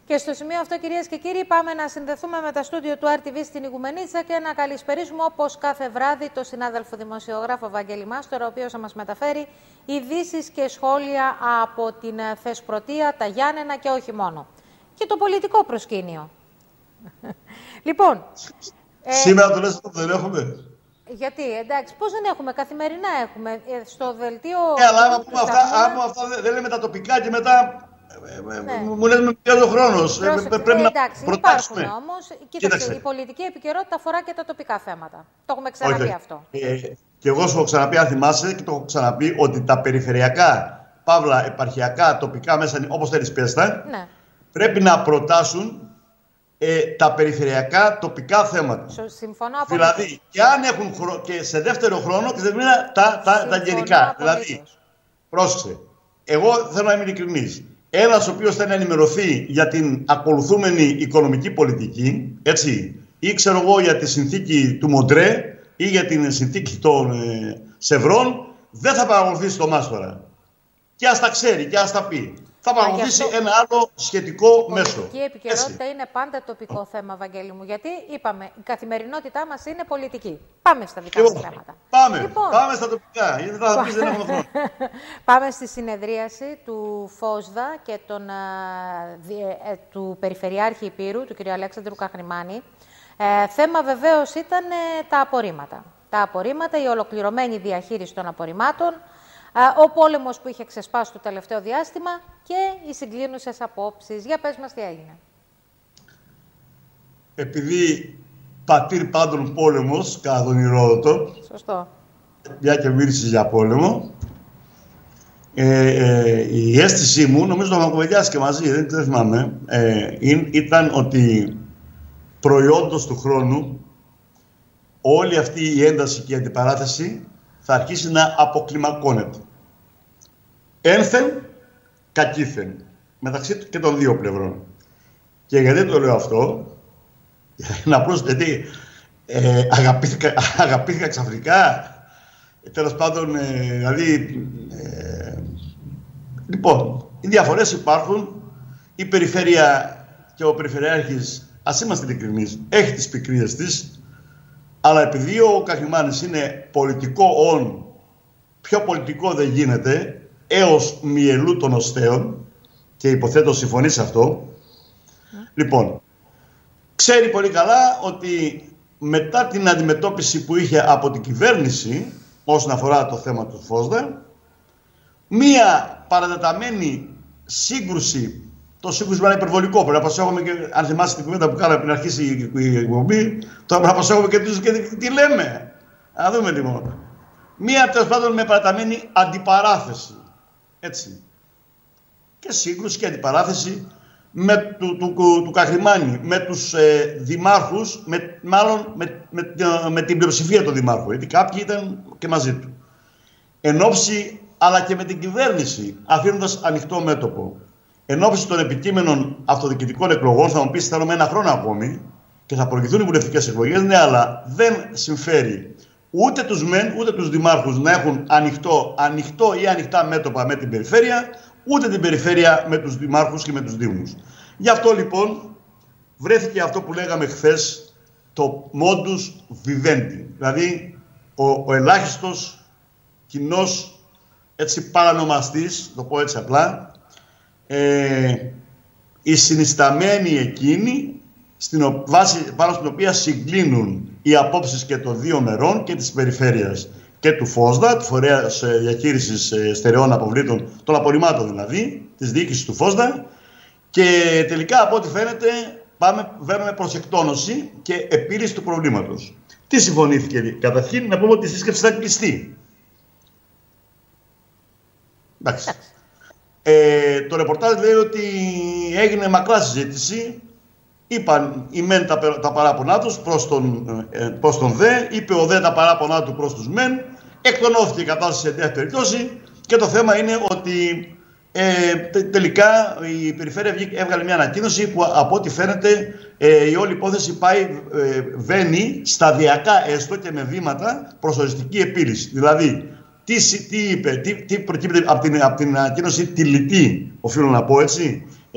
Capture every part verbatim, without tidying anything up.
Και στο σημείο αυτό, κυρίες και κύριοι, πάμε να συνδεθούμε με τα στούντιο του αρ τι βι στην Ιγουμενίτσα και να καλησπερίσουμε όπως κάθε βράδυ τον συνάδελφο δημοσιογράφο Βαγγέλη Μάστορα, ο οποίος θα μας μεταφέρει ειδήσεις και σχόλια από την Θεσπρωτεία, τα Γιάννενα και όχι μόνο. Και το πολιτικό προσκήνιο. Λοιπόν. Σήμερα το λες ότι δεν έχουμε. Γιατί, εντάξει, πώς δεν έχουμε, καθημερινά έχουμε. Στο δελτίο. Ε, αλλά άμα πούμε αυτά, άμα αυτά δεν λέμε τα τοπικά και μετά. Ναι. Μου λες με πιέζει ο χρόνος. Πρέπει να εντάξει, προτάξουμε. Υπάρχουν όμως. Κοίταξε, η πολιτική επικαιρότητα αφορά και τα τοπικά θέματα. Το έχουμε ξαναπεί Όχι. αυτό. Ε, και εγώ σου έχω ξαναπεί, αν θυμάσαι, και το έχω ξαναπεί, ότι τα περιφερειακά, παύλα, επαρχιακά, τοπικά μέσα, όπως θέλεις πες τα, ναι. πρέπει να προτάσουν ε, τα περιφερειακά τοπικά θέματα. Συμφωνώ απολύτως. Δηλαδή, και αν έχουν χρο... και σε δεύτερο χρόνο και δεν είναι τα, τα, τα γενικά. Δηλαδή, πρόσεξε. Εγώ θέλω να είμαι ειλικρινής. Ένας ο οποίος θέλει να ενημερωθεί για την ακολουθούμενη οικονομική πολιτική, έτσι, ή ξέρω εγώ για τη συνθήκη του Μοντρέ ή για την συνθήκη των ε, Σευρών, δεν θα παρακολουθήσει το Μάστορα. Και ας τα ξέρει και ας τα πει. Θα παρακολουθήσει αυτό... ένα άλλο σχετικό η μέσο. Η πολιτική επικαιρότητα είναι πάντα τοπικό θέμα, Βαγγέλη μου. Γιατί είπαμε, η καθημερινότητά μας είναι πολιτική. Πάμε στα δικά μας θέματα. Πάμε, λοιπόν, πάμε στα τοπικά. Γιατί θα πεις δεν έχουμε χρόνο. Πάμε στη συνεδρίαση του ΦΟΣΔΑ και τον, α, ε, του Περιφερειάρχη Υπήρου, του κ. Αλέξανδρου Καχρημάνη. Ε, θέμα βεβαίως ήταν ε, τα απορρίμματα. Τα απορρίμματα, η ολοκληρωμένη διαχείριση των απορριμμάτων, ο πόλεμος που είχε ξεσπάσει το τελευταίο διάστημα και οι συγκλίνουσες απόψεις. Για πες μας τι έγινε. Επειδή πατήρ πάντων πόλεμος, κατά τον Ηρόδοτο, σωστό. Μια και μίλησες για πόλεμο, ε, ε, η αίσθησή μου, νομίζω το είχαμε κουβεντιάσει και μαζί, δεν το θυμάμαι, ε, ήταν ότι προϊόντος του χρόνου όλη αυτή η ένταση και η αντιπαράθεση θα αρχίσει να αποκλιμακώνεται. Ένθεν, κακήθεν. Μεταξύ και των δύο πλευρών. Και γιατί το λέω αυτό, να πρόσθεσαι, γιατί ε, αγαπήθηκα, αγαπήθηκα ξαφνικά, τέλος πάντων, ε, δηλαδή, ε, λοιπόν, οι διαφορές υπάρχουν, η περιφέρεια και ο περιφερειάρχης, ας είμαστε ειλικρινείς, έχει τις πικρίες της, αλλά επειδή ο Καχρημάνης είναι πολιτικό όν, πιο πολιτικό δεν γίνεται, έως μυελού των οστέων, και υποθέτω συμφωνεί σε αυτό, mm. λοιπόν, ξέρει πολύ καλά ότι μετά την αντιμετώπιση που είχε από την κυβέρνηση, όσον αφορά το θέμα του ΦΟΣΔΑ, μία παρατεταμένη σύγκρουση, το σύγκρουση είναι υπερβολικό, πρέπει να προσέχουμε και, αν θυμάσαι την κουβέντα που κάναμε πριν αρχίσει η εκπομπή, τώρα πρέπει να προσέχουμε και, και, και τι λέμε. Να δούμε λοιπόν. Μία τέλος πάντων με παραταμένη αντιπαράθεση. Έτσι. Και σύγκρουση και αντιπαράθεση με του, του, του, του Καχρημάνη, με τους ε, δημάρχους, με, μάλλον με, με, με την πλειοψηφία των δημάρχων, γιατί κάποιοι ήταν και μαζί του. Εν όψη, αλλά και με την κυβέρνηση, αφήνοντας ανοιχτό μέτωπο. Εν ώψη των επικείμενων αυτοδιοικητικών εκλογών, θα μου πεις θέλουμε ένα χρόνο ακόμη και θα προηγηθούν οι βουλευτικές εκλογές, ναι, αλλά δεν συμφέρει ούτε τους μεν, ούτε τους δημάρχους να έχουν ανοιχτό, ανοιχτό ή ανοιχτά μέτωπα με την περιφέρεια, ούτε την περιφέρεια με τους δημάρχους και με τους δήμους. Γι' αυτό λοιπόν βρέθηκε αυτό που λέγαμε χθες, το modus vivendi, δηλαδή ο, ο ελάχιστος κοινός έτσι παρανομαστής, το πω έτσι απλά, ε, η συνισταμένη εκείνη στην βάση πάνω στην οποία συγκλίνουν οι απόψεις και των δύο μερών και της περιφέρειας και του ΦΟΣΔΑ, του Φορέας Διαχείρισης Στερεών Αποβλήτων, των απορριμμάτων δηλαδή, της διοίκησης του ΦΟΣΔΑ, και τελικά από ό,τι φαίνεται πάμε, βαίνουμε προς εκτόνωση και επίλυση του προβλήματος. Τι συμφωνήθηκε? Καταρχήν να πούμε ότι η σύσκεψη θα κλειστεί. Εντάξει. Ε, το ρεπορτάζ λέει ότι έγινε μακρά συζήτηση. Είπαν οι μεν τα, τα παράπονά τους προς τον, ε, προς τον δε, είπε ο δε τα παράπονά του προς τους μεν, εκτονώθηκε η κατάσταση σε τέτοια περιπτώση και το θέμα είναι ότι ε, τε, τελικά η Περιφέρεια έβγαλε μια ανακοίνωση που από ό,τι φαίνεται ε, η όλη υπόθεση πάει, ε, βαίνει σταδιακά έστω και με βήματα προς οριστική επίλυση. Δηλαδή, τι, τι είπε, τι, τι προκύπτει από την, από την ανακοίνωση τη λιτή, οφείλω να πω έτσι,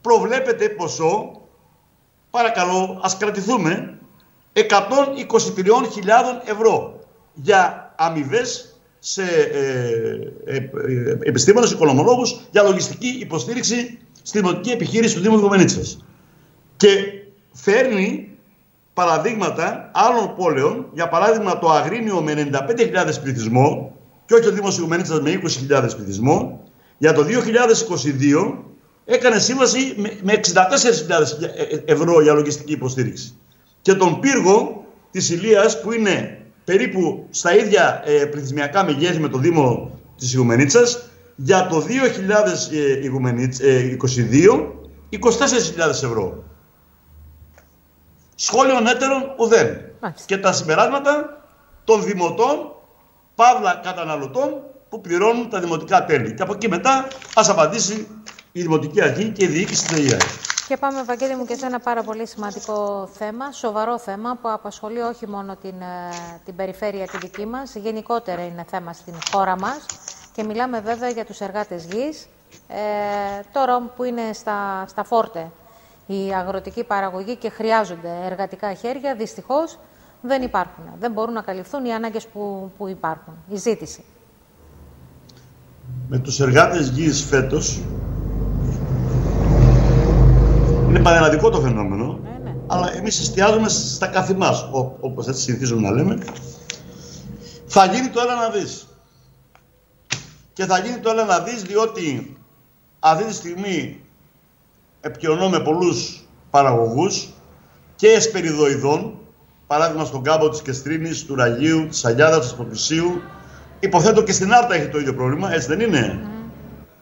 προβλέπεται ποσό, παρακαλώ ας κρατηθούμε, εκατόν είκοσι τρεις χιλιάδες ευρώ για αμοιβές σε ε, ε, ε, επιστήμονες, οικονομολόγους για λογιστική υποστήριξη στη δημοτική επιχείρηση του Δήμου Ιγουμενίτσας. Και φέρνει παραδείγματα άλλων πόλεων, για παράδειγμα το Αγρίνιο με ενενήντα πέντε χιλιάδες πληθυσμό και όχι ο Δήμος Ιγουμενίτσας με είκοσι χιλιάδες πληθυσμό, για το δύο χιλιάδες είκοσι δύο έκανε σύμβαση με εξήντα τέσσερις χιλιάδες ευρώ για λογιστική υποστήριξη. Και τον πύργο της Ηλίας, που είναι περίπου στα ίδια ε, πληθυσμιακά μεγέθη με το Δήμο της Ιγουμενίτσας, για το δύο χιλιάδες είκοσι δύο είκοσι τέσσερις χιλιάδες ευρώ. Σχόλιον έτερων ουδέν. Και τα συμπεράσματα των δημοτών, παύλα καταναλωτών, που πληρώνουν τα δημοτικά τέλη. Και από εκεί μετά ας απαντήσει η Δημοτική Αρχή και η διοίκηση της ΔΕΙΑ. Και πάμε, Βαγγέλη μου, και σε ένα πάρα πολύ σημαντικό θέμα, σοβαρό θέμα που απασχολεί όχι μόνο την, την περιφέρεια τη δική μας, γενικότερα είναι θέμα στην χώρα μας και μιλάμε βέβαια για τους εργάτες γης, ε, τώρα που είναι στα, στα φόρτε η αγροτική παραγωγή και χρειάζονται εργατικά χέρια, δυστυχώς δεν υπάρχουν. Δεν μπορούν να καλυφθούν οι ανάγκες που, που υπάρχουν, η ζήτηση. Με τους εργάτες γης φέτος είναι πανελλαδικό το φαινόμενο, ναι, ναι. Αλλά εμείς εστιάζουμε στα καθη μας, όπως έτσι συνηθίζουμε να λέμε. Θα γίνει το έλα να δεις. Και θα γίνει το έλα να δεις διότι αυτή τη στιγμή επικοινωνώ με πολλούς παραγωγούς και εσπεριδοειδών, παράδειγμα στον κάμπο της Κεστρίνης, του Ραγίου, της Αγιάδας, του Ασποτησίου. Υποθέτω και στην Άρτα έχει το ίδιο πρόβλημα, έτσι δεν είναι? Mm.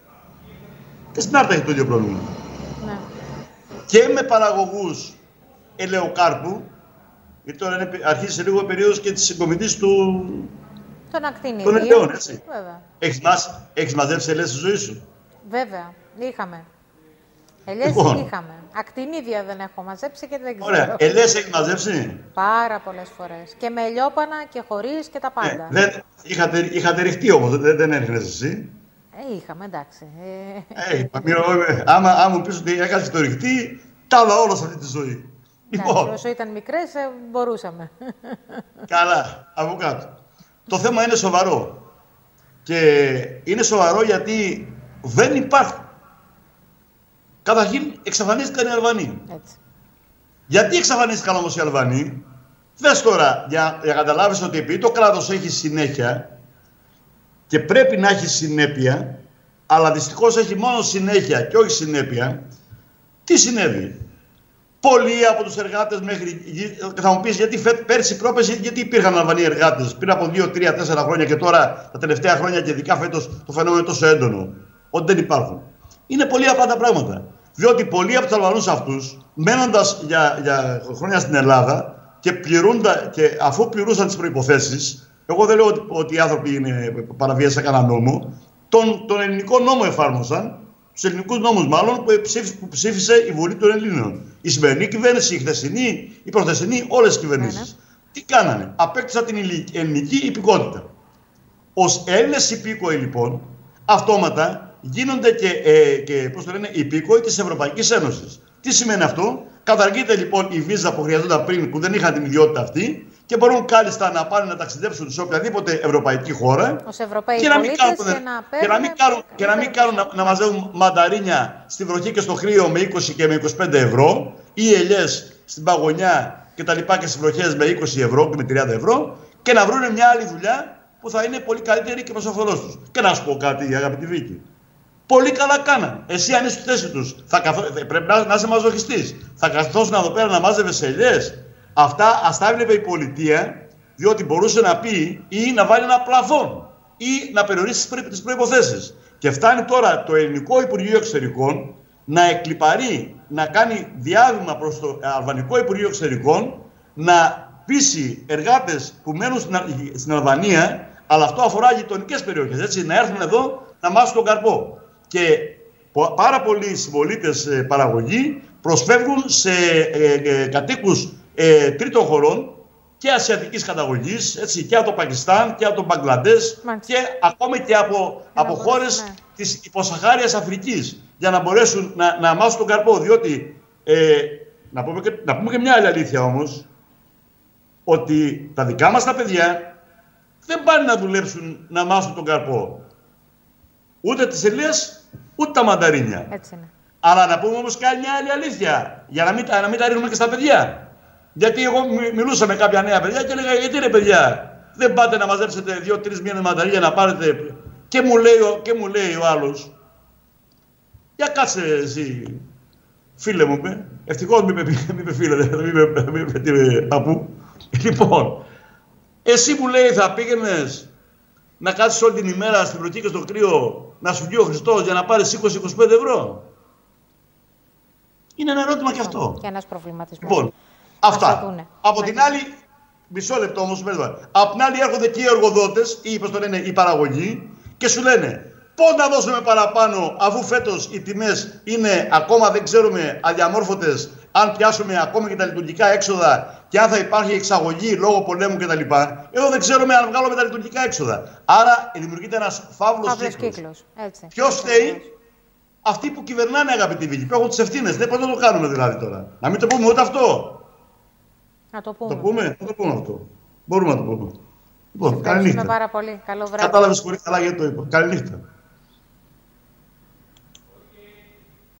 Και στην Άρτα έχει το ίδιο πρόβλημα. Mm. Και με παραγωγούς ελαιοκάρπου, γιατί τώρα είναι, αρχίζει σε λίγο η περίοδος και της συγκομιδής του... Τον ακτινίδιο. Των ελαιών, έτσι. Βέβαια. Έχεις, μας, έχεις μαζέψει ελαιές στη ζωή σου? Βέβαια, είχαμε. Ελιές λοιπόν. είχαμε. Ακτινίδια δεν έχω μαζέψει και δεν ξέρω. Ωραία. Ελιές έχεις μαζέψει? Πάρα πολλές φορές. Και με ελιόπανα και χωρίς και τα πάντα. Ε, δεν, είχατε, είχατε ρηχτεί όμως, δεν, δεν έρχεσαι εσύ. Ε, είχαμε, εντάξει. Ε, ε, άμα, άμα μου πεις ότι έκανες το ρηχτεί, τα άλλα όλα σε αυτή τη ζωή. Λοιπόν. Όσο ήταν μικρές, μπορούσαμε. Καλά, από κάτω. Το θέμα είναι σοβαρό. Και είναι σοβαρό γιατί δεν υπάρχουν. Καταρχήν εξαφανίστηκαν οι Αλβανοί. Έτσι. Γιατί εξαφανίστηκαν όμως οι Αλβανοί? Δες τώρα, για να καταλάβεις ότι επειδή το κράτος έχει συνέχεια και πρέπει να έχει συνέπεια, αλλά δυστυχώς έχει μόνο συνέχεια και όχι συνέπεια, τι συνέβη? Πολλοί από τους εργάτες μέχρι... Θα μου πεις γιατί πέρσι, πρόπεση, γιατί υπήρχαν Αλβανοί εργάτες πριν από δύο, τρία, τέσσερα χρόνια και τώρα τα τελευταία χρόνια και ειδικά φέτος το φαινόμενο είναι τόσο έντονο, ότι δεν υπάρχουν. Είναι πολύ απλά τα πράγματα. Διότι πολλοί από τους Αλβανούς αυτούς, μένοντας για, για χρόνια στην Ελλάδα και, και αφού πληρούσαν τις προϋποθέσεις, εγώ δεν λέω ότι, ότι οι άνθρωποι είναι, παραβίασαν κανένα νόμο, τον, τον ελληνικό νόμο εφάρμοσαν, τους ελληνικούς νόμους μάλλον, που ψήφισε, που ψήφισε η Βουλή των Ελλήνων. Η σημερινή κυβέρνηση, η χθεσινή, η προχθεσινή, όλες οι κυβερνήσεις. Τι κάνανε? Απέκτησαν την ελληνική υπηκότητα. Ως Έλληνες υπήκοοι λοιπόν, αυτόματα γίνονται και, ε, και πώς το λένε, υπήκοοι της Ευρωπαϊκής Ένωσης. Τι σημαίνει αυτό? Καταργείται λοιπόν η βίζα που χρειαζόταν πριν, που δεν είχαν την ιδιότητα αυτή, και μπορούν κάλλιστα να πάνε να ταξιδέψουν σε οποιαδήποτε ευρωπαϊκή χώρα. Ως Ευρωπαίοι πολίτες και να μην κάνουν, και να, μην κάνουν να, να μαζεύουν μανταρίνια στη βροχή και στο κρύο με είκοσι και με είκοσι πέντε ευρώ, ή ελιές στην παγωνιά και τα λοιπά και στις βροχές με είκοσι ευρώ και με τριάντα ευρώ, και να βρουν μια άλλη δουλειά που θα είναι πολύ καλύτερη και προς όφελός τους. Και να σου πω κάτι, αγαπητή Βίκη. Πολύ καλά κάναν. Εσύ αν είσαι στη θέση τους, θα καθώ... πρέπει να, να είσαι μαζοχιστής. Θα καθόσουν εδώ πέρα να μάζευες ελιές. Αυτά ας τα έβλεπε η πολιτεία, διότι μπορούσε να πει ή να βάλει ένα πλαφόν ή να περιορίσει τις προϋποθέσεις. Και φτάνει τώρα το Ελληνικό Υπουργείο Εξωτερικών να εκλιπαρεί, να κάνει διάβημα προς το Αλβανικό Υπουργείο Εξωτερικών, να πείσει εργάτες που μένουν στην Αλβανία, αλλά αυτό αφορά γειτονικές περιοχές, έτσι, να έρθουν εδώ να μάσουν τον καρπό. Και πάρα πολλοί συμπολίτες ε, παραγωγοί προσφεύγουν σε ε, ε, κατοίκους ε, τρίτων χωρών και ασιατικής καταγωγής, έτσι, και από το Πακιστάν και από το Μπαγκλαντές και ακόμη και από, από χώρες ναι. της υποσαχάριας Αφρικής. για να μπορέσουν να, να μάσουν τον καρπό. Διότι, ε, να, πούμε και, να πούμε και μια άλλη αλήθεια όμως, ότι τα δικά μας τα παιδιά δεν πάνε να δουλέψουν να μάσουν τον καρπό. Ούτε τις ελιές, ούτε τα μανταρίνια. Έτσι είναι. Αλλά να πούμε όμως και μια άλλη αλήθεια, για να μην, να μην τα ρίχνουμε και στα παιδιά. Γιατί εγώ μιλούσα με κάποια νέα παιδιά και έλεγα, γιατί ρε παιδιά, δεν πάτε να μαζέψετε δύο-τρεις μήνες μανταρίνια να πάρετε. Και μου λέει, και μου λέει ο άλλος, για κάτσε εσύ, φίλε μου, είπε. Ευτυχώς μη είπε φίλε, μη είπε παππού. Λοιπόν, εσύ μου λέει θα πήγαινες να κάτσεις όλη την ημέρα στην βροχή και στο κρύο να σου βγει ο Χριστός για να πάρεις είκοσι με είκοσι πέντε ευρώ. Είναι ένα ερώτημα και αυτό. Και ένας προβληματισμός. Λοιπόν, αυτά. Από την άλλη, μισό λεπτό όμως, απ' την άλλη έρχονται και οι εργοδότες ή πώς το λένε, οι παραγωγοί και σου λένε πώς να δώσουμε παραπάνω αφού φέτος οι τιμές είναι ακόμα δεν ξέρουμε αδιαμόρφωτες, αν πιάσουμε ακόμα και τα λειτουργικά έξοδα και αν θα υπάρχει εξαγωγή λόγω πολέμου κτλ. Εδώ δεν ξέρουμε αν βγάλουμε τα λειτουργικά έξοδα. Άρα δημιουργείται ένας φαύλος κύκλος. κύκλος. Ποιος φταίει? Αυτοί που κυβερνάνε, αγαπητοί φίλοι, που έχουν τις ευθύνες. Δεν πώς να το κάνουμε δηλαδή τώρα. Να μην το πούμε ούτε αυτό. Να το πούμε. Το πούμε, να το πούμε αυτό. Μπορούμε να το πούμε. Λοιπόν, καλή νύχτα. Πάρα πολύ. Καλό βράδυ. Κατάλαβες πολύ καλά γιατί το είπα. Καλή νύχτα.